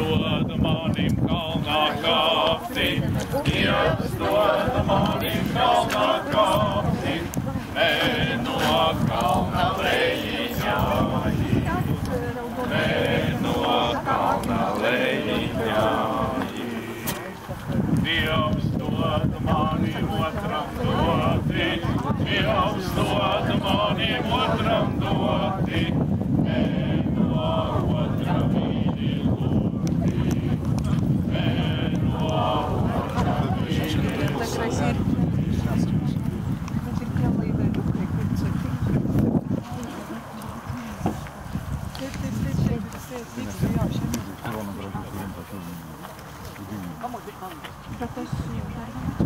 dod manim kalnā kāpti, Dievs dod manim kalnā kāpti, ne no kalna lejiņāji, ne no kalna lejiņāji. Dievs dod manim otram doti, Dievs dod manim otram doti, ne no otra mīļi lūgti, ne no otra mīļi lūgti. Пропустил.